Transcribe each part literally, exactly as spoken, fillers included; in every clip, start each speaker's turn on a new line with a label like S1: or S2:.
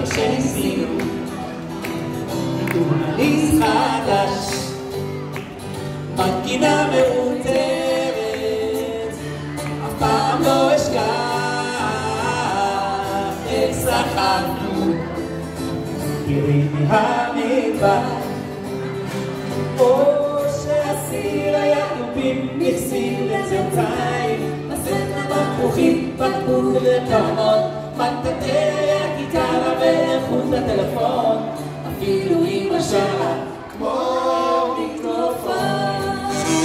S1: כשניסינו להכניס חדש מנגינה מאולתרת אף פעם לא אשכח איך שחקנו גירים מהמדבר או שהסיר היה דובים נכסים לצלציים בסטנה בפרוחים בקבוק לתרמון מטטי הכיכרה ואיכות לטלפון אפילו אמא שרה כמו מיקרופון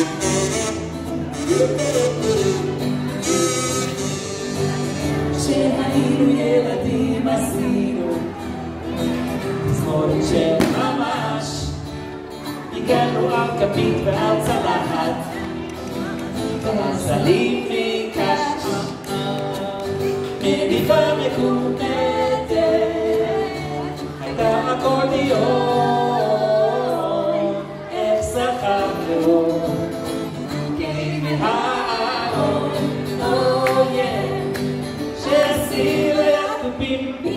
S1: כשהיינו ילדים עשינו תזמורת של ממש הגענו על כפית ועל צלחת סלים מקש מניפה מקומטת הייתה אקורדיון איך שחקנו גירים מהארון שהסיר היה דובים